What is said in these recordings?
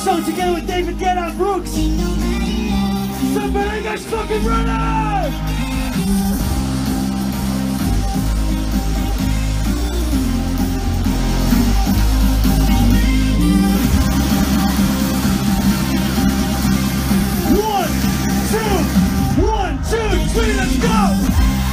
this song together with David Guetta Brooks. Somebody guys fucking run out! One, two, three, let's go!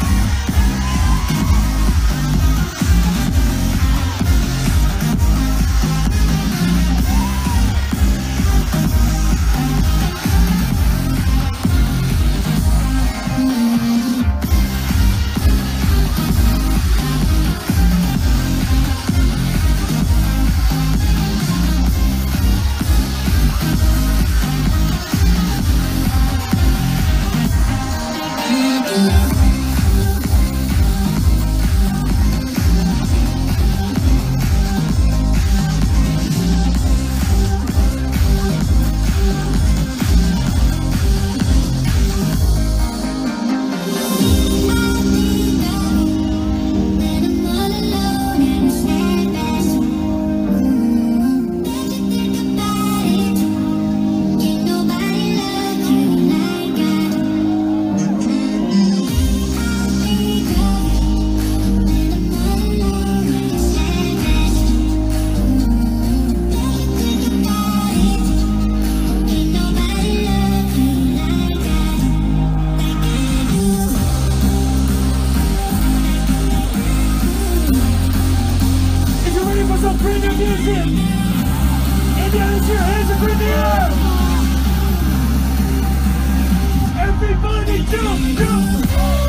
Bring your music! Indiana's your hands up in the air! Everybody jump, jump!